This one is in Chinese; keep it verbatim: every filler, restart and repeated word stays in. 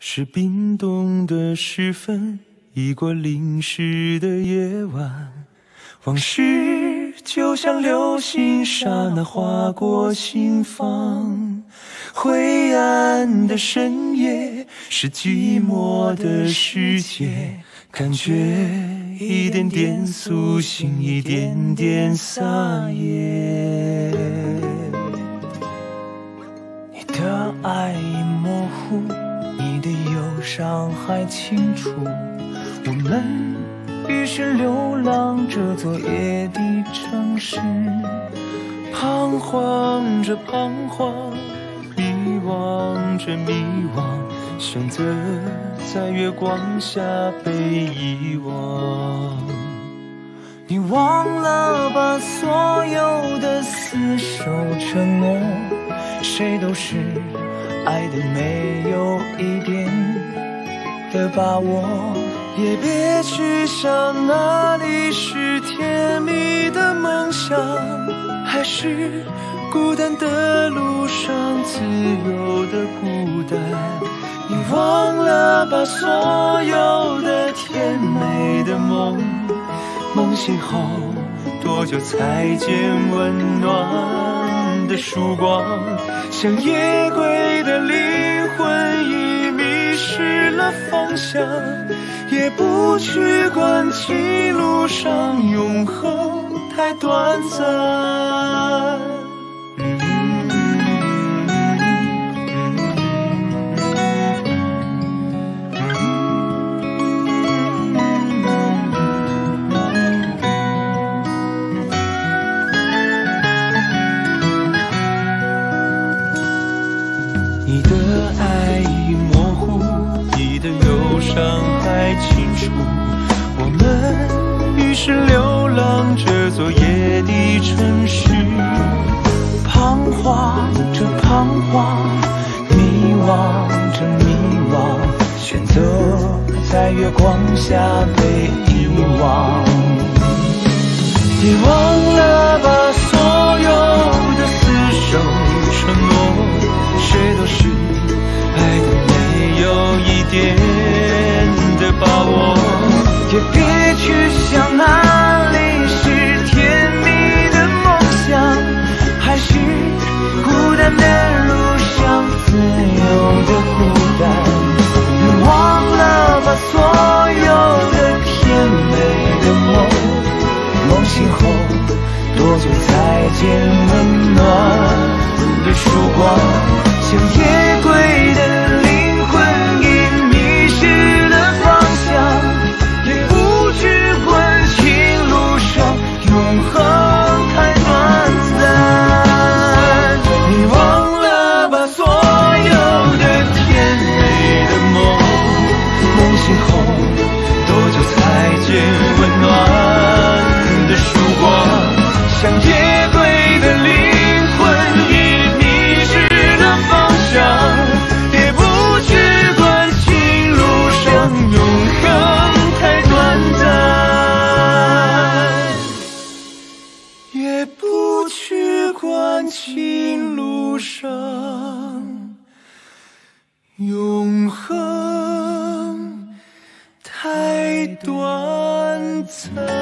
是冰冻的时分，已过淋湿的夜晚，往事就像流星，刹那划过心房。灰暗的深夜，是寂寞的世界，感觉一点点苏醒，一点点撒野。你的爱已模糊，你的忧伤还清楚，我们于是流浪这座夜的城市，彷徨着彷徨，迷惘着迷惘，选择在月光下被遗忘。你忘了把所有的厮守承诺，谁都是爱的没有一点的把握，也别去想哪里是甜蜜的梦想，还是孤单的路上自由的孤单。你忘了把所有的甜美的梦，梦醒后多久才见温暖的曙光？像夜归的灵魂已迷失了方向，也不去管情路上永恒太短暂。你的爱已模糊，你的忧伤还清楚，我们于是流浪这座夜的城市，彷徨着彷徨，迷惘着迷惘，选择在月光下被遗忘。你忘了把所有的厮守承诺，谁都是爱的没有一点的把握，也别去想哪里是甜蜜的梦想，还是孤单的路上自由的孤单。你忘了把所有的甜美的梦，梦醒后多久才见温暖的曙光？像夜归的灵魂已迷失了方向，也不去管情路上永恒太短暂。你忘了把所有的甜美的梦，梦醒后多久才见温暖的曙光？像夜归的灵魂已迷失了方向，也不去管情路上永恒太短暂，也不去管情路上永恒太短暂。